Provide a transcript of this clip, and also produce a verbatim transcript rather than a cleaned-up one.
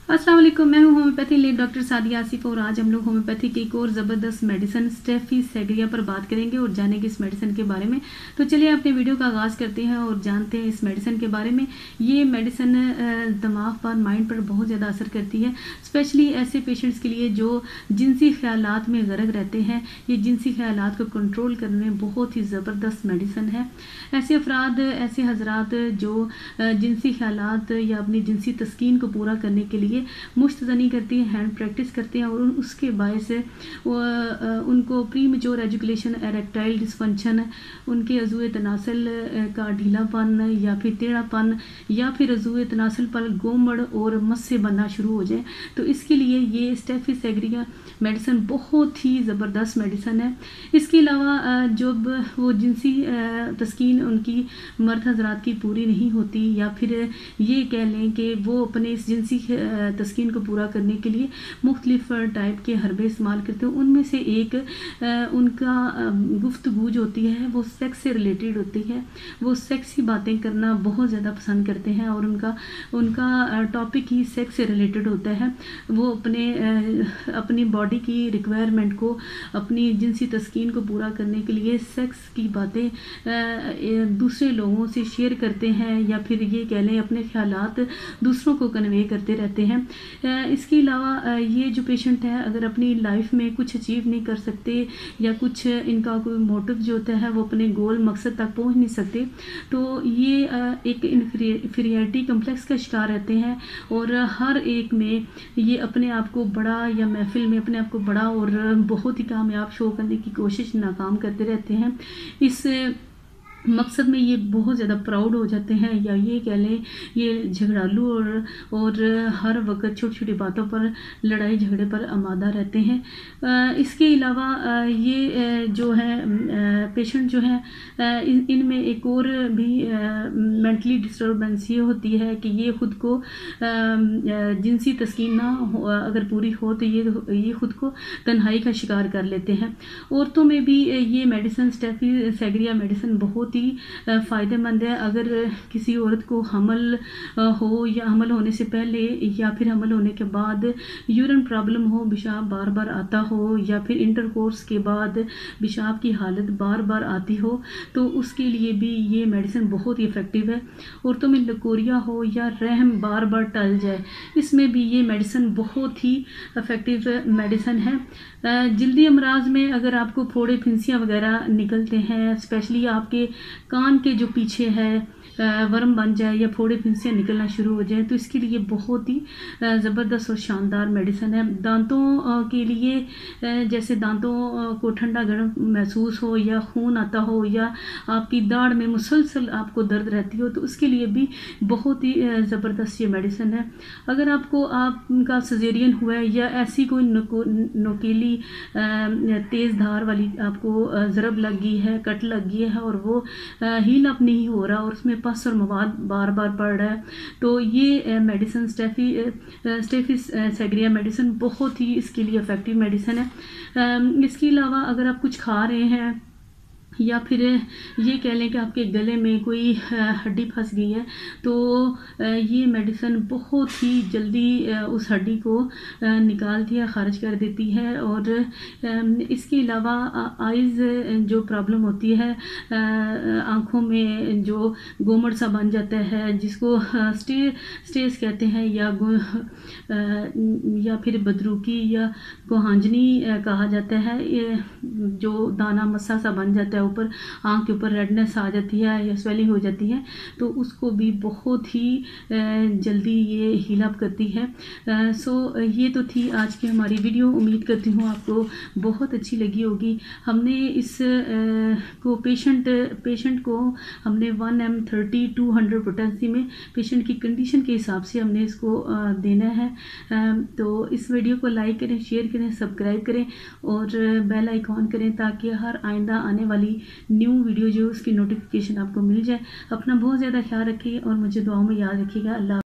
अस्सलाम वालेकुम, मैं हूं homeopathy lady doctor Sadia Asif और आज हम लोग होम्योपैथी की एक और ज़बरदस्त मेडिसिन स्टेफी सेग्रिया पर बात करेंगे और जानेंगे इस मेडिसिन के बारे में। तो चलिए अपने वीडियो का आगाज़ करते हैं और जानते हैं इस मेडिसिन के बारे में। ये मेडिसिन दिमाग पर, माइंड पर बहुत ज़्यादा असर करती है, स्पेशली ऐसे पेशेंट्स के लिए जो जिनसी ख्यालात में गरक रहते हैं। ये जिनसी ख्यालात को कंट्रोल करने में बहुत ही ज़बरदस्त मेडिसिन है। ऐसे अफराद, ऐसे हजरात जो जिनसी ख्यालात या अपनी जिनसी तस्कीन को पूरा करने के लिए मुश्तजनी करती हैं, हैंड प्रैक्टिस करते हैं और उन उसके बायस उनको premature ejaculation, erectile dysfunction, उनके अज़ूए तनासल का ढीलापन या फिर टेढ़ापन या फिर अज़ूए तनासल पर गोमड़ और मस्से बनना शुरू हो जाए, तो इसके लिए ये स्टेफी सेग्रिया मेडिसिन बहुत ही ज़बरदस्त मेडिसिन है। इसके अलावा जब वो जिनसी तस्कीन उनकी मर्द हजरात की पूरी नहीं होती या फिर ये कह लें कि वो अपने इस जिनसी तस्कीन को पूरा करने के लिए मुख्तलिफ टाइप के हरबे इस्तेमाल करते हैं, उनमें से एक उनका गुफ्तगू जो होती है वो सेक्स से रिलेटेड होती है। वो सेक्सी बातें करना बहुत ज़्यादा पसंद करते हैं और उनका उनका टॉपिक ही सेक्स से रिलेटेड होता है। वो अपने अपनी बॉडी की रिक्वायरमेंट को, अपनी जिनसी तस्कीन को पूरा करने के लिए सेक्स की बातें दूसरे लोगों से शेयर करते हैं या फिर ये कह लें अपने ख्यालात दूसरों को कन्वे करते रहते हैं। इसके अलावा ये जो पेशेंट है अगर अपनी लाइफ में कुछ अचीव नहीं कर सकते या कुछ इनका कोई मोटिव जो होता है वो अपने गोल मकसद तक पहुंच नहीं सकते, तो ये एक इन्फीरियरिटी कम्प्लेक्स का शिकार रहते हैं और हर एक में ये अपने आप को बड़ा या महफिल में अपने आप को बड़ा और बहुत ही कामयाब शो करने की कोशिश नाकाम करते रहते हैं। इस मकसद में ये बहुत ज़्यादा प्राउड हो जाते हैं या ये कह लें ये झगड़ालू और और हर वक्त छोटी छोटी बातों पर लड़ाई झगड़े पर आमादा रहते हैं। इसके अलावा ये जो है पेशेंट जो है इनमें एक और भी मेंटली डिस्टर्बेंस ये होती है कि ये खुद को जिनसी तस्कीन ना अगर पूरी हो तो ये ये खुद को तन्हाई का शिकार कर लेते हैं। औरतों में भी ये मेडिसिन स्टेफी सेग्रिया मेडिसिन बहुत ही फ़ायदेमंद है। अगर किसी औरत को हमल हो या हमल होने से पहले या फिर हमल होने के बाद यूरिन प्रॉब्लम हो, पेशाब बार बार आता हो या फिर इंटरकोर्स के बाद पेशाब की हालत बार बार आती हो, तो उसके लिए भी ये मेडिसिन बहुत ही इफ़ेक्टिव है। औरतों में लकोरिया हो या रहम बार बार टल जाए, इसमें भी ये मेडिसिन बहुत ही इफ़ेक्टिव मेडिसिन है। जल्दी अमराज में अगर आपको फोड़े फिंसियाँ वगैरह निकलते हैं, स्पेशली आपके कान के जो पीछे है वर्म बन जाए या फोड़े फिंसियाँ निकलना शुरू हो जाए, तो इसके लिए बहुत ही ज़बरदस्त और शानदार मेडिसिन है। दांतों के लिए जैसे दांतों को ठंडा गर्म महसूस हो या खून आता हो या आपकी दाढ़ में मुसलसल आपको दर्द रहती हो, तो उसके लिए भी बहुत ही ज़बरदस्त ये मेडिसिन है। अगर आपको आपका सजेरियन हुआ है या ऐसी कोई नोकीली तेज़ धार वाली आपको ज़रब लग गई है, कट लग गई है और वो हील अप नहीं हो रहा और उसमें पस और मवाद बार बार पड़ रहा है, तो ये मेडिसिन स्टेफी स्टेफी सेग्रिया मेडिसिन बहुत ही इसके लिए इफ़ेक्टिव मेडिसिन है। इसके अलावा अगर आप कुछ खा रहे हैं या फिर ये कह लें कि आपके गले में कोई हड्डी फंस गई है, तो ये मेडिसिन बहुत ही जल्दी उस हड्डी को निकालती है, ख़ारिज कर देती है। और इसके अलावा आइज़ जो प्रॉब्लम होती है, आँखों में जो गोमड़ सा बन जाता है जिसको स्टे स्टेज कहते हैं या या फिर बदरूकी या गोहांजनी कहा जाता है, ये जो दाना मस्सा सा बन जाता है, ऊपर आँख के ऊपर रेडनेस आ जाती है या स्वेलिंग हो जाती है, तो उसको भी बहुत ही जल्दी ये हील अप करती है। सो ये तो थी आज की हमारी वीडियो। उम्मीद करती हूँ आपको बहुत अच्छी लगी होगी। हमने इस को पेशेंट पेशेंट को हमने one M thirty two hundred potency में पेशेंट की कंडीशन के हिसाब से हमने इसको देना है। तो इस वीडियो को लाइक करें, शेयर करें, सब्सक्राइब करें और बेल आइकॉन करें ताकि हर आइंदा आने वाली न्यू वीडियो जो उसकी नोटिफिकेशन आपको मिल जाए। अपना बहुत ज़्यादा ख्याल रखिए और मुझे दुआओं में याद रखिएगा। अल्लाह।